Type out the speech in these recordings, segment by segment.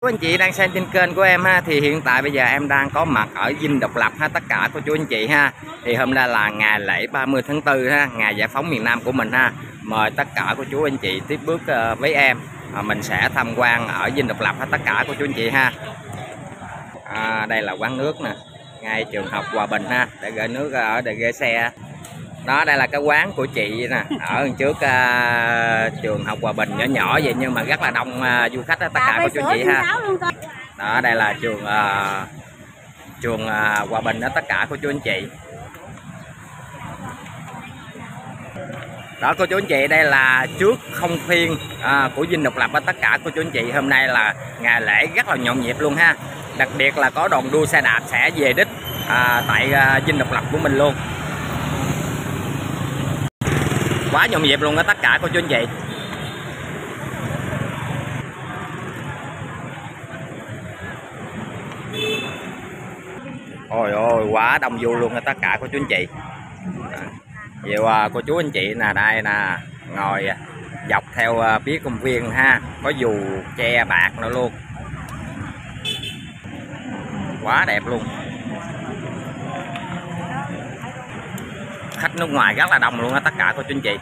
Quý anh chị đang xem trên kênh của em ha, thì hiện tại bây giờ em đang có mặt ở Dinh Độc Lập ha, tất cả cô chú anh chị ha. Thì hôm nay là ngày lễ 30 tháng 4 ha, ngày giải phóng miền Nam của mình ha. Mời tất cả cô chú anh chị tiếp bước với em, mình sẽ tham quan ở Dinh Độc Lập ha, tất cả cô chú anh chị ha. Đây là quán nước nè, ngay trường học Hòa Bình ha, để gửi nước ở để gửi xe. Đó, đây là cái quán của chị nè, ở đằng trước trường học Hòa Bình, nhỏ nhỏ vậy nhưng mà rất là đông du khách đó, tất cả cô chú anh chị ha. Đó, đây là trường Hòa Bình đó, tất cả cô chú anh chị. Đó cô chú anh chị, đây là trước không phiên của Dinh Độc Lập đó, tất cả cô chú anh chị. Hôm nay là ngày lễ rất là nhộn nhịp luôn ha. Đặc biệt là có đoàn đua xe đạp sẽ về đích tại Dinh Độc Lập của mình luôn. Quá nhộn nhịp luôn đó, tất cả cô chú anh chị. Ôi ôi, quá đông vui luôn đó, tất cả cô chú anh chị. Nhiều cô chú anh chị nè, đây nè, ngồi dọc theo phía công viên ha, có dù che bạc nữa luôn, quá đẹp luôn. Khách nước ngoài rất là đông luôn á, tất cả cô chú anh chị.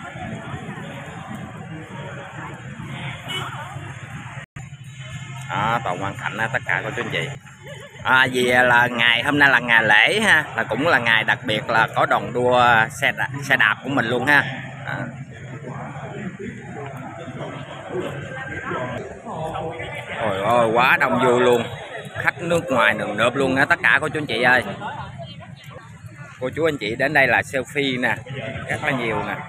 Đó, toàn quang cảnh á, tất cả cô chú anh chị. Vì là ngày hôm nay là ngày lễ ha, là cũng là ngày đặc biệt là có đoàn đua xe đạp của mình luôn ha. Ôi ôi, quá đông vui luôn, khách nước ngoài nườm nượp luôn á, tất cả cô chú anh chị ơi. Cô chú anh chị đến đây là selfie nè, rất là nhiều nè.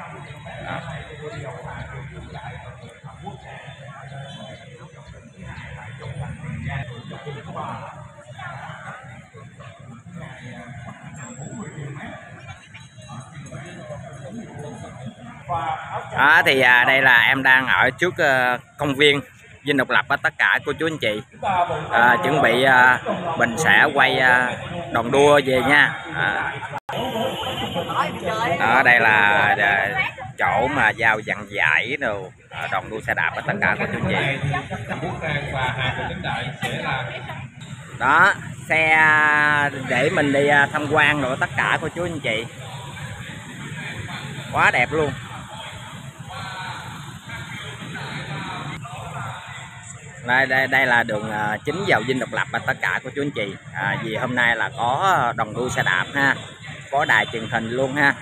Thì đây là em đang ở trước công viên Dinh Độc Lập á, tất cả cô chú anh chị. Chuẩn bị mình sẽ quay đoàn đua về nha. Ở đây là chỗ mà giao dàn giải đồ đoàn đua xe đạp á, tất cả cô chú anh chị. Đó, xe để mình đi tham quan rồi tất cả cô chú anh chị. Quá đẹp luôn. Đây là đường chính vào Dinh Độc Lập và tất cả cô chú anh chị. Vì hôm nay là có đoàn đua xe đạp ha, có đài truyền hình luôn ha.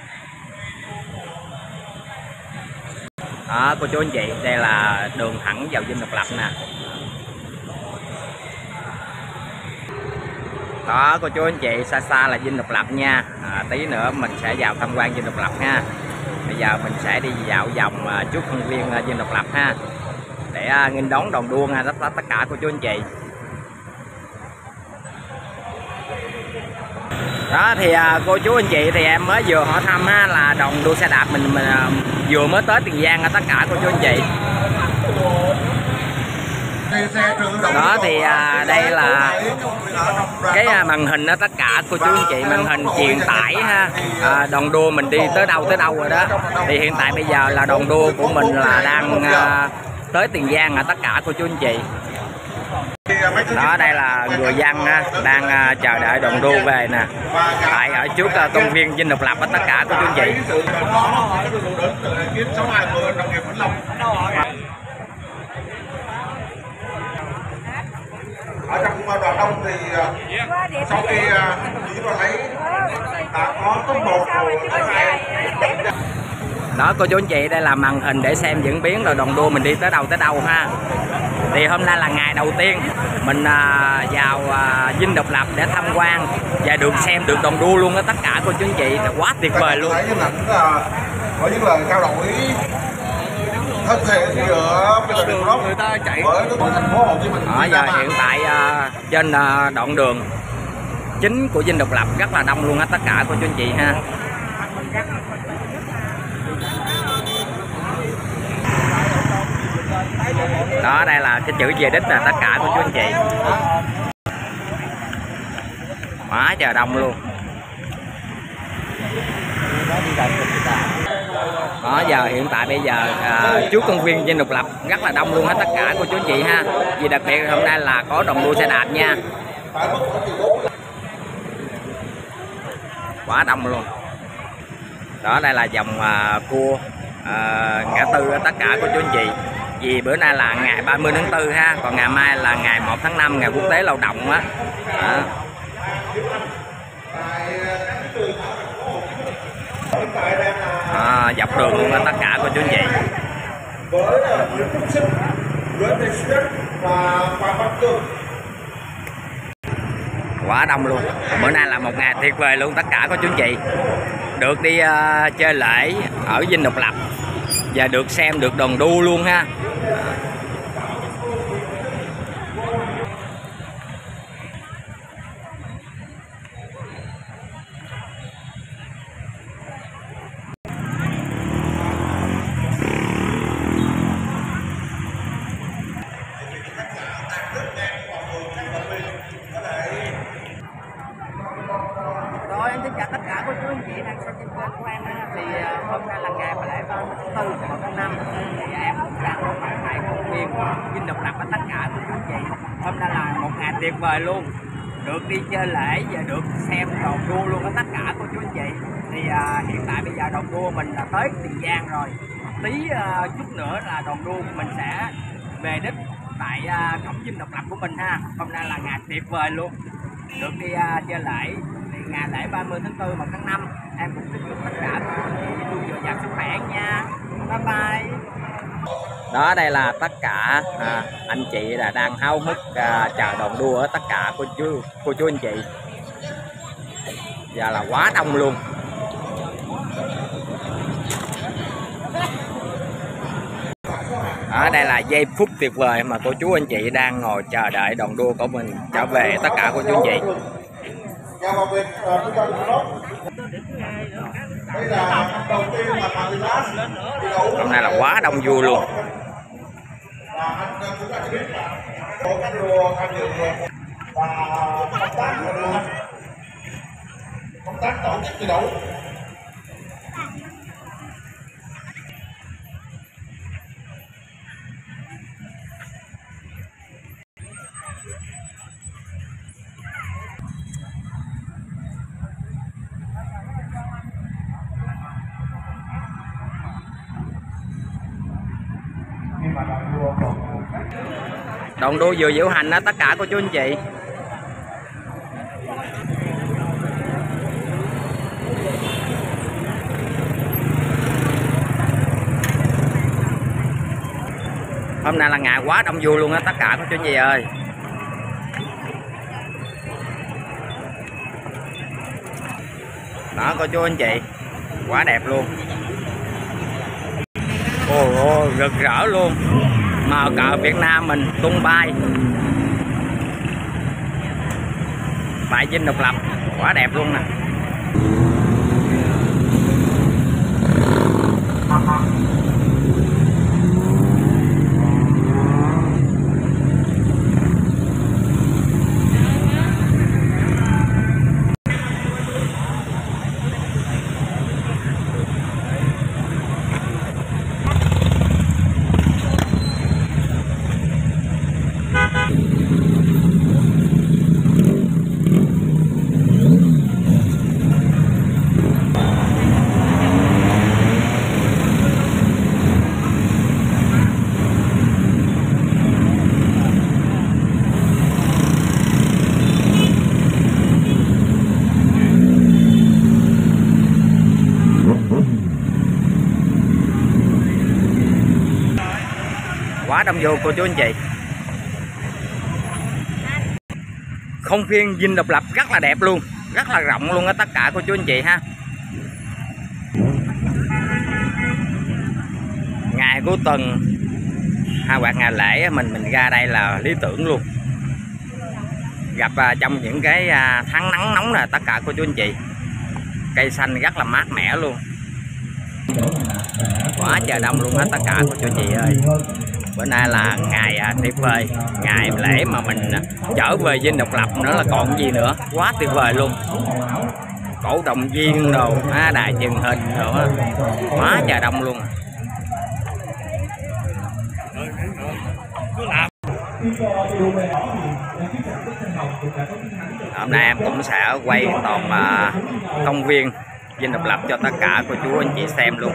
Đó cô chú anh chị, đây là đường thẳng vào Dinh Độc Lập nè. Đó cô chú anh chị, xa xa là Dinh Độc Lập nha. Tí nữa mình sẽ vào tham quan Dinh Độc Lập ha. Bây giờ mình sẽ đi dạo vòng trước công viên Dinh Độc Lập ha, để nghênh đón đoàn đua nha, tất cả cô chú anh chị. Đó thì cô chú anh chị, thì em mới vừa hỏi thăm ha, là đoàn đua xe đạp mình vừa mới tới Tiền Giang tất cả cô chú anh chị. Đó thì đây là cái màn hình đó, tất cả cô chú anh chị, màn hình truyền tải ha. Đoàn đua mình đi tới đâu rồi đó. Thì hiện tại bây giờ là đoàn đua của mình là đang tới Tiền Giang tất cả cô chú anh chị. Đó, đây là người dân đang chờ đợi đoàn đua về nè, tại ở trước công viên Dinh Độc Lập tất cả cô chú anh chị. Ở trong đoàn đông thì sau khi chúng tôi thấy đã có top 1 của Đó cô chú anh chị, đây là màn hình để xem diễn biến rồi đoàn đua mình đi tới đâu ha. Thì hôm nay là ngày đầu tiên mình vào Dinh Độc Lập để tham quan và được xem được đoàn đua luôn đó, tất cả cô chú anh chị, là quá tuyệt vời luôn. Có những lời trao đổi thân thiện giữa người ta chạy với thành phố Hồ Chí Minh. Ở giờ hiện tại trên đoạn đường chính của Dinh Độc Lập rất là đông luôn á, tất cả cô chú anh chị ha. Đó, đây là cái chữ về đích nè, tất cả cô chú anh chị. Quá trời đông luôn. Đó, giờ hiện tại bây giờ trước công viên Dinh Độc Lập rất là đông luôn hết tất cả cô chú anh chị ha. Vì đặc biệt hôm nay là có đồng đua xe đạp nha. Quá đông luôn. Đó, đây là dòng cua ngã tư tất cả cô chú anh chị. Vì bữa nay là ngày 30 tháng 4 ha, còn ngày mai là ngày 1 tháng 5 ngày quốc tế lao động á. Dọc đường luôn tất cả cô chú anh chị. Với Nguyễn Phúc Sinh, Nguyễn Thị Xuyến và Phạm Văn Cường. Quá đông luôn. Bữa nay là một ngày tuyệt vời luôn tất cả cô chú anh chị. Được đi chơi lễ ở Dinh Độc Lập và được xem được đoàn đua luôn ha. Rồi em xin chào tất cả cô chú anh chị đang xem trên kênh của em ha. Thì hôm nay là ngày lễ 30 tháng 4 1 tháng 5 thì em cũng đang có mặt tại công viên Dinh Độc Lập với tất cả cô chú anh chị. Hôm nay là một ngày tuyệt vời luôn, được đi chơi lễ và được xem đoàn đua luôn với tất cả cô chú anh chị. Thì hiện tại bây giờ đoàn đua mình là tới Tiền Giang rồi, tí chút nữa là đoàn đua mình sẽ về đích tại cổng Dinh Độc Lập của mình ha. Hôm nay là ngày tuyệt vời luôn, được đi chơi lễ ngày lễ 30 tháng 4 1 tháng 5. Em cũng xin chúc tất cả cô chú anh chị luôn dồi dào sức khỏe nha. Bye bye. Đó, đây là tất cả anh chị là đang háo hức chờ đoàn đua ở tất cả cô chú anh chị. Giờ là quá đông luôn. Ở đây là giây phút tuyệt vời mà cô chú anh chị đang ngồi chờ đợi đoàn đua của mình trở về tất cả cô chú anh chị. Hôm nay là quá đông vui luôn. Công tác tổ chức thi đấu. Đoàn đua vừa diễu hành đó tất cả cô chú anh chị. Hôm nay là ngày quá đông vui luôn á tất cả cô chú anh chị ơi. Đó cô chú anh chị, quá đẹp luôn. Ồ, rực rỡ luôn. Màu cờ Việt Nam mình tung bay tại Dinh Độc Lập, quá đẹp luôn nè. Quá đông vô cô chú anh chị. Không viên Dinh Độc Lập rất là đẹp luôn, rất là rộng luôn á tất cả cô chú anh chị ha. Ngày cuối tuần hoặc ngày lễ mình ra đây là lý tưởng luôn. Gặp trong những cái tháng nắng nóng là tất cả cô chú anh chị. Cây xanh rất là mát mẻ luôn. Quá trời đông luôn hết tất cả cô chú anh chị ơi. Bữa nay là ngày tuyệt vời, ngày lễ mà mình trở về Dinh Độc Lập nữa là còn gì nữa, quá tuyệt vời luôn. cổ động viên đồ đài truyền hình đồ á, quá trời đông luôn. Hôm nay em cũng sẽ quay toàn công viên Dinh Độc Lập cho tất cả cô chú anh chị xem luôn.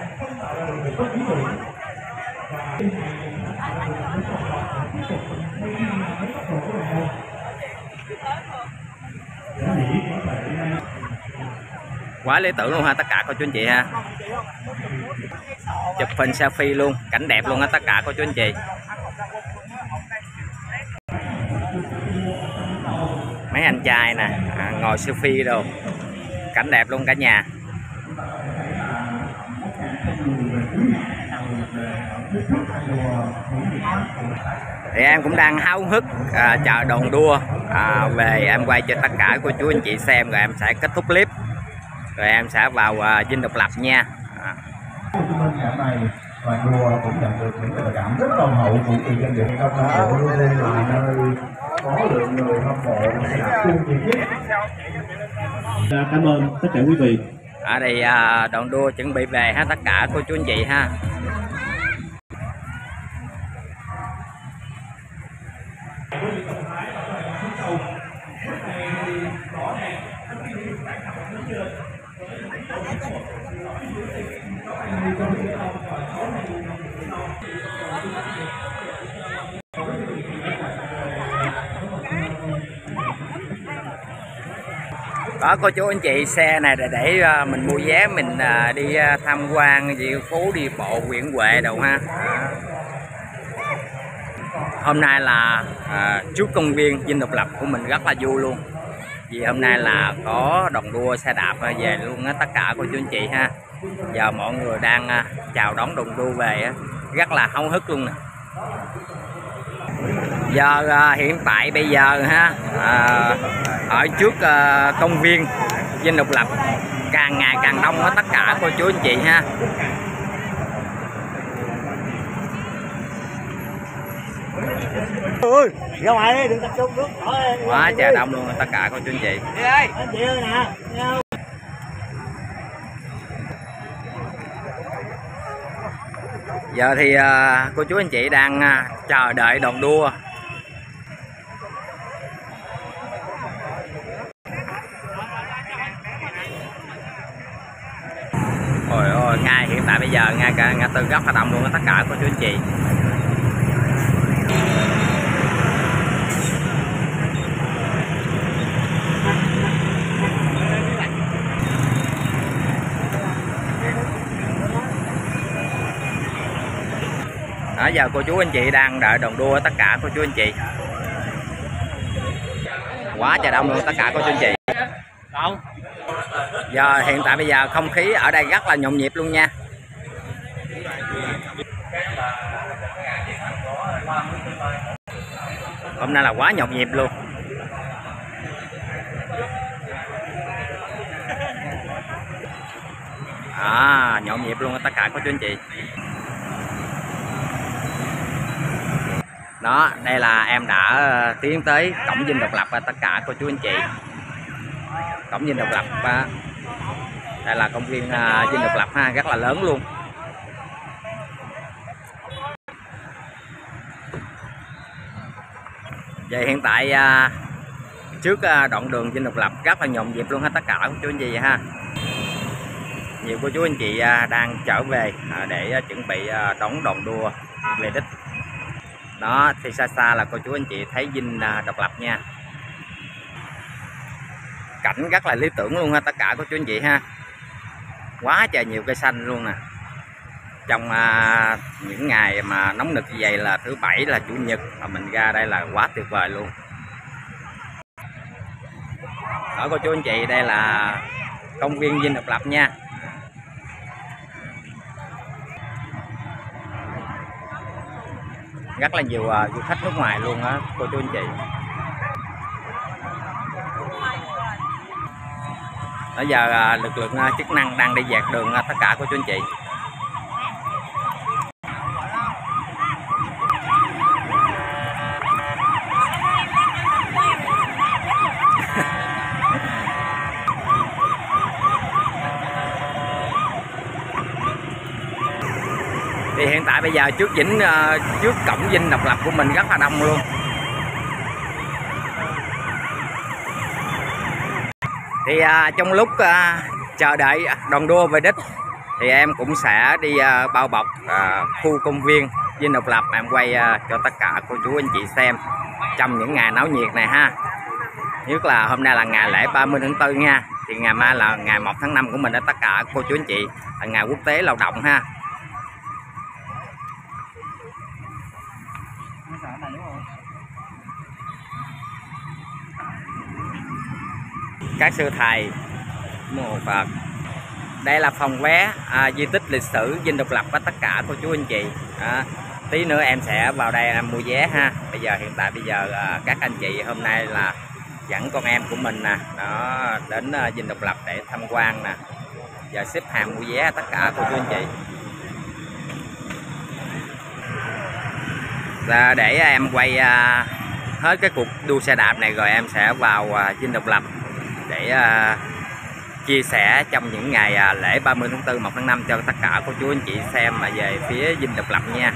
Quá lý tưởng luôn ha tất cả cô chú anh chị ha. Chụp hình selfie luôn, cảnh đẹp luôn á tất cả cô chú anh chị. Mấy anh trai nè ngồi selfie đồ, cảnh đẹp luôn cả nhà. Thì em cũng đang háo hức chờ đoàn đua về em quay cho tất cả cô chú anh chị xem, rồi em sẽ kết thúc clip rồi em sẽ vào Dinh Độc Lập nha. Đoàn đua cũng nhận được những tình cảm rất nồng hậu của người dân địa phương đó, luôn luôn là nơi có lượng người hâm mộ tập trung nhiệt huyết. Cảm ơn tất cả quý vị. Ở đây đoàn đua chuẩn bị về ha tất cả cô chú anh chị ha. Đó cô chú anh chị, xe này để mình mua vé mình đi tham quan phố đi bộ Nguyễn Huệ đâu ha. Hôm nay là trước công viên Dinh Độc Lập của mình rất là vui luôn, vì hôm nay là có đoàn đua xe đạp về luôn á tất cả cô chú anh chị ha. Giờ mọi người đang chào đón đoàn đua về á, rất là háo hức luôn nè. Giờ hiện tại bây giờ ha ở trước công viên Dinh Độc Lập càng ngày càng đông hết tất cả cô chú anh chị ha. Ơi, ra ngoài đi, đừng tập trung nước. Quá trời đông luôn tất cả cô chú anh chị. Đi ơi, anh chị ơi nè. Giờ thì cô chú anh chị đang chờ đợi đoàn đua. Ôi ôi, ngay hiện tại bây giờ ngay ngã tư rất là đông luôn tất cả cô chú anh chị. Đó, giờ cô chú anh chị đang đợi đoàn đua tất cả cô chú anh chị. Quá trời đông luôn tất cả cô chú anh chị. Giờ hiện tại bây giờ không khí ở đây rất là nhộn nhịp luôn nha. Hôm nay là quá nhộn nhịp luôn. Nhộn nhịp luôn tất cả cô chú anh chị. Đó, đây là em đã tiến tới cổng Dinh Độc Lập tất cả cô chú anh chị. Cổng Dinh Độc Lập đây là công viên Dinh Độc Lập ha, rất là lớn luôn. Vậy hiện tại trước đoạn đường Dinh Độc Lập rất là nhộn nhịp luôn hết tất cả cô chú anh chị vậy ha. Nhiều cô chú anh chị đang trở về để chuẩn bị đón đoàn đua về đích. Đó, thì xa xa là cô chú anh chị thấy Dinh Độc Lập nha. Cảnh rất là lý tưởng luôn ha tất cả cô chú anh chị ha. Quá trời nhiều cây xanh luôn nè. Trong những ngày mà nóng nực như vậy là thứ bảy là chủ nhật mà mình ra đây là quá tuyệt vời luôn. Đó cô chú anh chị, đây là công viên Dinh Độc Lập nha. Rất là nhiều du khách nước ngoài luôn á cô chú anh chị. Bây giờ lực lượng chức năng đang đi dạt đường tất cả cô chú anh chị. tại bây giờ trước trước cổng dinh độc lập của mình rất là đông luôn. Thì trong lúc chờ đợi đoàn đua về đích thì em cũng sẽ đi bao bọc khu công viên dinh độc lập, em quay cho tất cả cô chú anh chị xem trong những ngày náo nhiệt này ha. Nhất là hôm nay là ngày lễ 30 tháng 4 nha. Thì ngày mai là ngày 1 tháng 5 của mình, đó tất cả cô chú anh chị, là ngày quốc tế lao động ha. Các sư thầy mô Phật. Đây là phòng vé di tích lịch sử dinh độc lập với tất cả cô chú anh chị. Tí nữa em sẽ vào đây em mua vé ha. Hiện tại bây giờ các anh chị hôm nay là dẫn con em của mình nè, nó đến dinh độc lập để tham quan nè. Giờ xếp hàng mua vé tất cả cô chú anh chị. Để em quay hết cái cuộc đua xe đạp này rồi em sẽ vào dinh độc lập để chia sẻ trong những ngày lễ 30 tháng 4, 1 tháng 5 cho tất cả cô chú anh chị xem mà về phía dinh độc lập nha.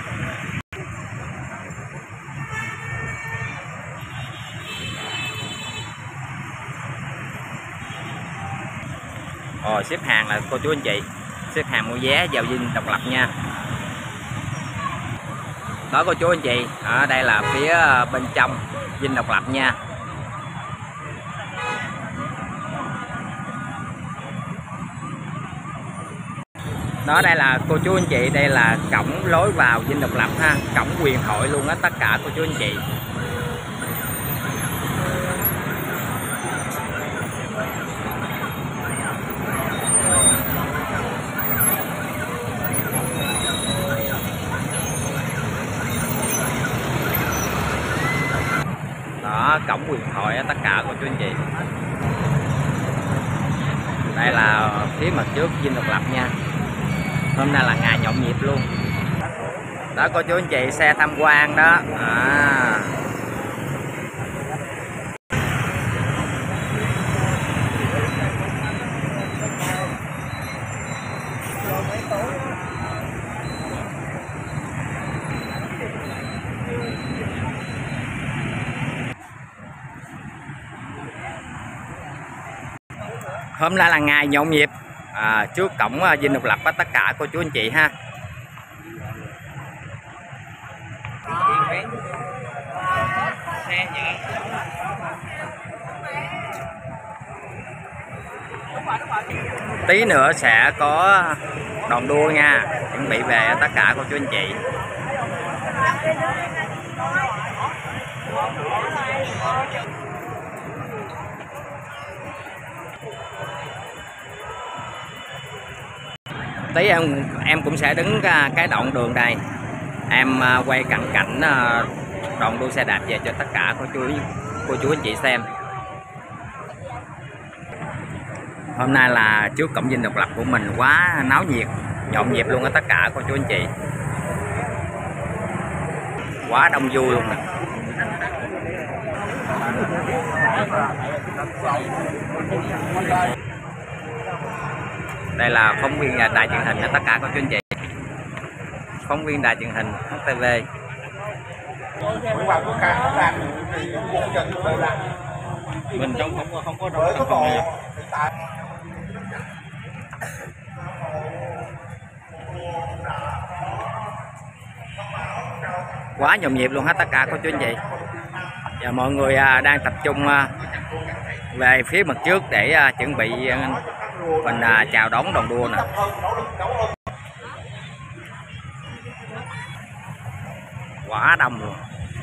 Xếp hàng là cô chú anh chị, xếp hàng mua vé vào dinh độc lập nha. Đó cô chú anh chị, ở đây là phía bên trong dinh độc lập nha. Đó, đây là cô chú anh chị, đây là cổng lối vào dinh độc lập ha, cổng huyền thoại luôn á tất cả cô chú anh chị. Đó, cổng huyền thoại á tất cả cô chú anh chị. Đây là phía mặt trước dinh độc lập nha. Hôm nay là ngày nhộn nhịp luôn. Đó cô chú anh chị, xe tham quan đó. Hôm nay là ngày nhộn nhịp trước cổng dinh độc lập với tất cả cô chú anh chị ha. Tí nữa sẽ có đoàn đua nha, chuẩn bị về tất cả cô chú anh chị. Tí em cũng sẽ đứng cái đoạn đường đây, em quay cận cảnh đoàn đua xe đạp về cho tất cả cô chú anh chị xem. Hôm nay là trước cổng dinh độc lập của mình quá náo nhiệt, nhộn nhịp luôn á tất cả cô chú anh chị. Quá đông vui luôn nè. Đây là phóng viên đài truyền hình tất cả cô chú anh chị. Phóng viên đài truyền hình HTV. Mình trong không có quá nhộn nhịp luôn hết tất cả cô chú anh chị. Và mọi người đang tập trung về phía mặt trước để chuẩn bị mình chào đón đoàn đua nè. Quá đông luôn.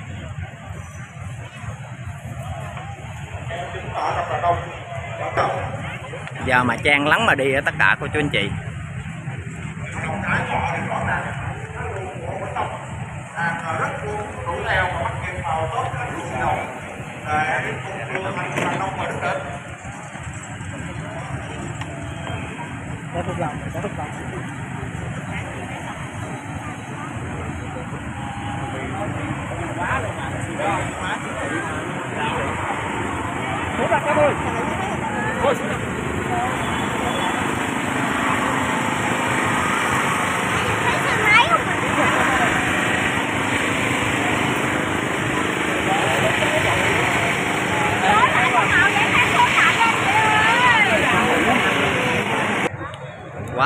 Giờ mà chen lắng mà đi ở tất cả cô chú anh chị. Có phúc lòng, có phúc lòng. Quá rồi mà. Xuống đặt các ơi. Thôi xuống đặt. Thấy xe máy không?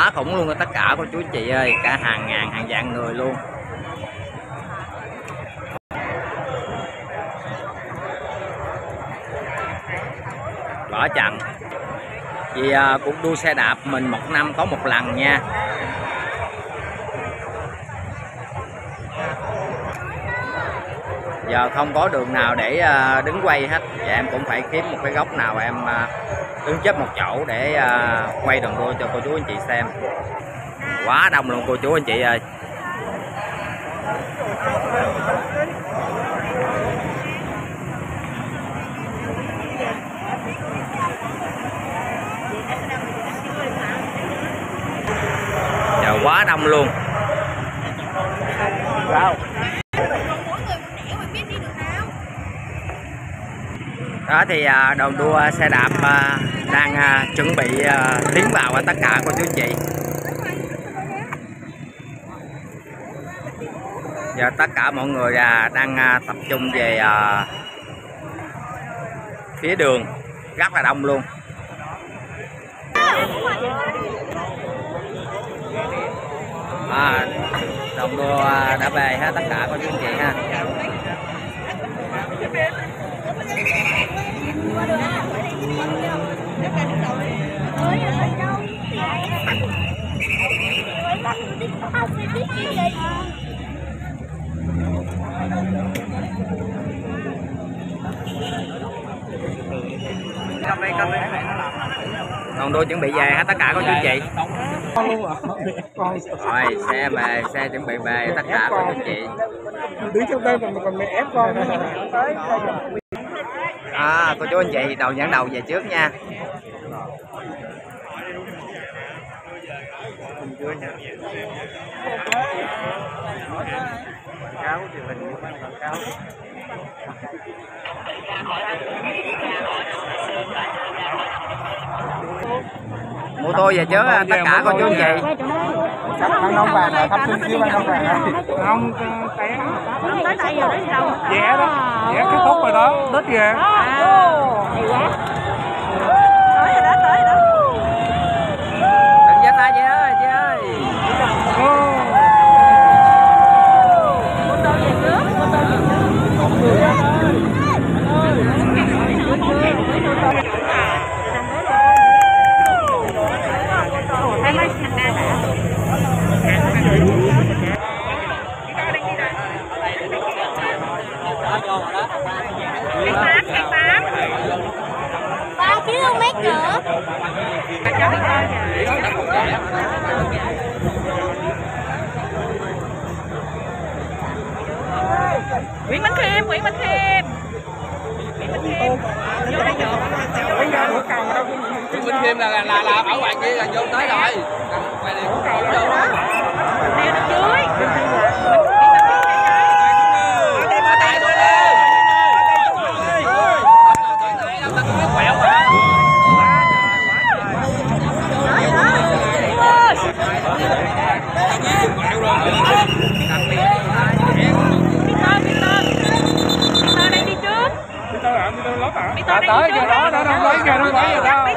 quá khủng luôn tất cả cô chú anh chị ơi, cả hàng ngàn hàng vạn người luôn. Bỏ chặn vì cuộc đua xe đạp mình một năm có một lần nha. Giờ không có đường nào để đứng quay hết, và em cũng phải kiếm một cái góc nào em đứng chết một chỗ để quay đường đua cho cô chú anh chị xem. Quá đông luôn cô chú anh chị ơi. Giờ quá đông luôn. Đó thì đoàn đua xe đạp đang chuẩn bị tiến vào tất cả cô chú anh chị. Giờ tất cả mọi người đang tập trung về phía đường, rất là đông luôn. Đoàn đua đã về hết tất cả cô chú anh chị ha. Đoàn đua chuẩn bị về hết tất cả cô chú anh chị. Rồi xe về, xe chuẩn bị về tất cả cô chú anh chị. Đứng trong đây mà còn mẹ ép con nữa. Cô chú anh chị dẫn đầu về trước nha. Mô tô về trước tất cả cô chú anh chị. Ăn nông vàng là thắp xương chiếu ăn nông vàng. Không tới đây rồi đấy đâu. Vẽ đó, vẽ kết thúc rồi đó, đứt kìa. Hay quá. Tới rồi đó. Đừng giơ tay chị ơi, chị ơi. Mô tô về trước, mô tô về trước. km nữa. Nguyễn Bánh Khiêm, Nguyễn Bánh Khiêm. Vô đây được. Nguyễn Bánh Khiêm là ở ngoài kia là vô tới rồi. Quay đi. Đeo nó dưới. Tới giờ đó nó không lấy kìa, nó lấy rồi đó.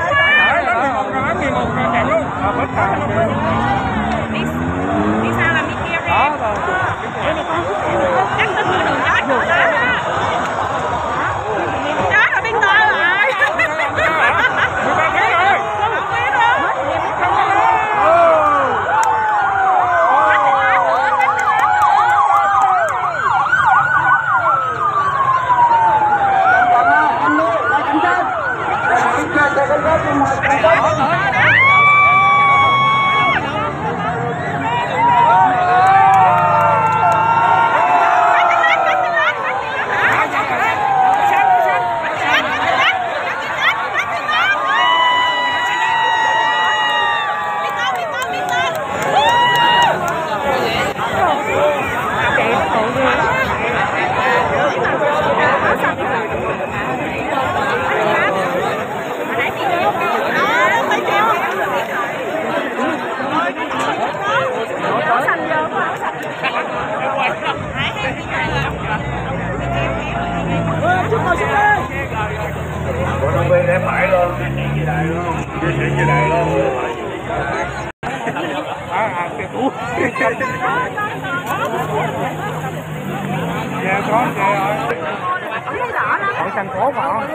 Đi sao làm đi kia đi. Chắc tính đường đó chỗ đó. Đó là bên tôi rồi. Cổ động viên để phải luôn, chia sẻ với đại luôn. thành phố mà không?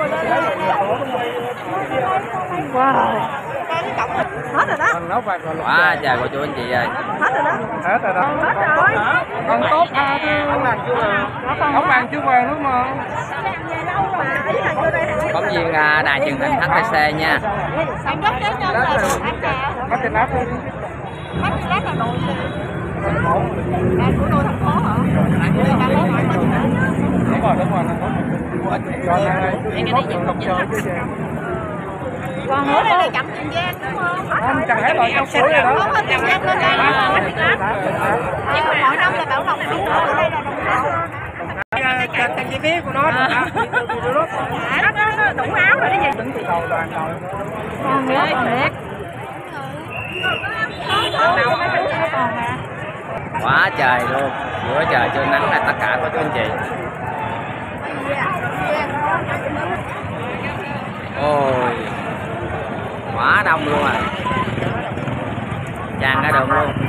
Wow. Hết rồi đó. Quá trời cô chú anh chị ơi. Hết rồi đó. Hết rồi đó. Hết rồi. Còn tốt à chứ. Không bằng chưa về đúng không? Phóng viên đài truyền hình HTC nha. Bắt trên áp đi. Bắt trên áp là đồ gì? Đài của tôi thành phố hả? Đúng rồi. Còn nữa đây là chậm Tiền Giang đúng không? Không, chẳng hết rồi, trong suối rồi đó. Không, Tiền Giang lên đây là Bách Tiền Áp. Nhưng mà mỗi năm là Bảo Lộc biết ở đây là Đồng Tháp. Cần chi phí của nó. Nó đủ áo rồi đó gì? Còn nữa thiệt. Quá trời luôn, giữa trời trưa nắng là tất cả cô chú anh chị. Ôi, quá đông luôn à, tràn cả đường luôn.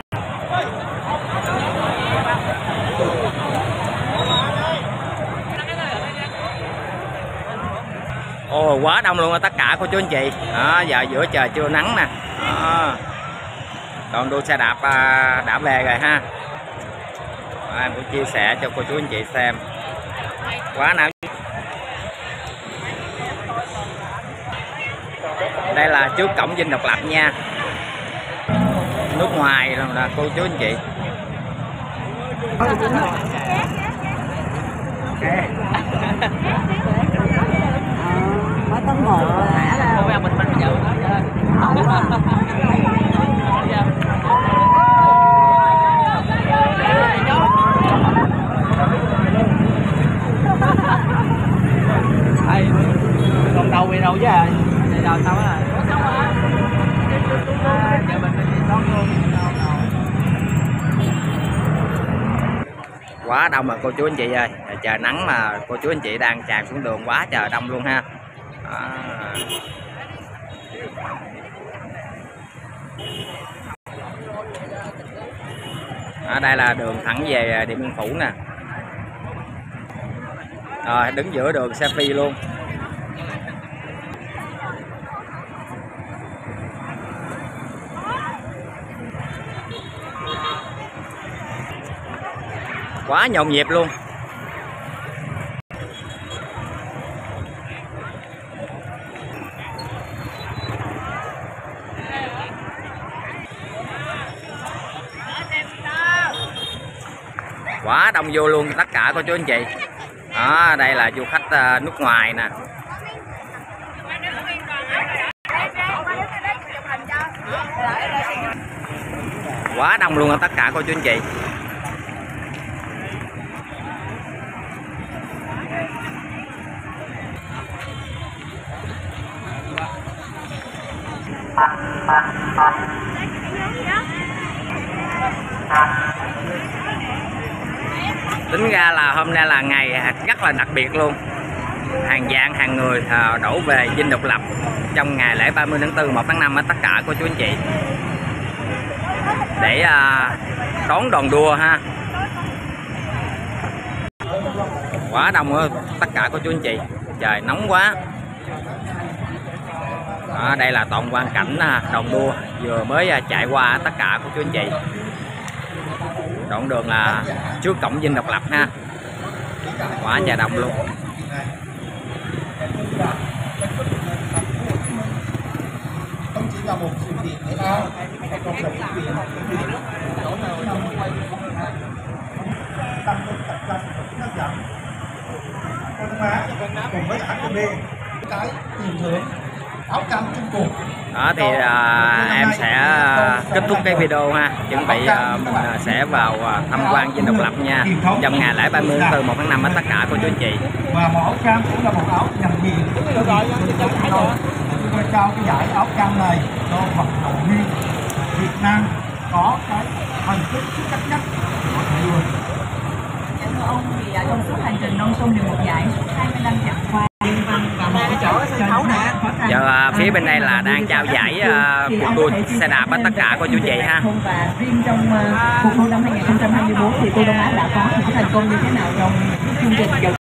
Ồ, quá đông luôn à, tất cả cô chú anh chị. Đó, giờ giữa trời trưa nắng nè. Đó. Còn đua xe đạp đã về rồi ha. Em cũng chia sẻ cho cô chú anh chị xem. Quá náo. Đây là trước cổng Dinh Độc Lập nha. Nước ngoài rồi là cô chú anh chị. Mới tấm một thả ra. Không ăn mình giờ. Còn đầu về đâu chứ à? Về đâu sao á? Giờ mình đi đón luôn. Quá đông mà cô chú anh chị ơi. Trời nắng mà cô chú anh chị đang tràn xuống đường quá trời đông luôn ha. Ở đây là đường thẳng về Điện Biên Phủ nè. Rồi đứng giữa đường xe phi luôn. Quá nhộn nhịp luôn. Quá đông vô luôn tất cả cô chú anh chị. Đó, đây là du khách nước ngoài nè. Quá đông luôn tất cả cô chú anh chị. Tính ra là hôm nay là ngày rất là đặc biệt luôn. Hàng vạn hàng người đổ về Dinh Độc Lập trong ngày lễ 30 tháng 4 1 tháng 5 tất cả cô chú anh chị, để đón đoàn đua ha. Quá đông ơi, tất cả cô chú anh chị. Trời nóng quá. Đó, đây là toàn quang cảnh đoàn đua vừa mới chạy qua tất cả cô chú anh chị. Đoạn đường là trước cổng Dinh Độc Lập ha. Quá trời đông luôn. Không chỉ là một sự kiện thể thao, mà còn là sự kiện chỗ nào trong quay tăng lên tập trung nó giảm con má cùng với HTB cái tiền thưởng áo cam chung cuộc. Đó thì em sẽ kết thúc cái video ha, chuẩn bị mình sẽ vào tham quan Dinh Độc Lập nha, trong ngày lễ 30 tháng 4 1 tháng 5 tất cả cô chú anh chị. Và một áo cam cũng là một áo nhằm gì tôi trao cái giải áo cam này cho vận động viên Việt Nam có cái thành tích xuất sắc nhất của thầy luôn. Dạ thưa ông, thì trong suốt hành trình non sông đều một giải 25 chặng qua liên văn và một chỗ sân khấu nè. Giờ phía bên đây là đang trao giải cuộc đua xe đạp tất cả cô chú chị ha. Và riêng trong cuộc đua năm 2024 thì cô Đông Á đã có những thành công như thế nào trong chương trình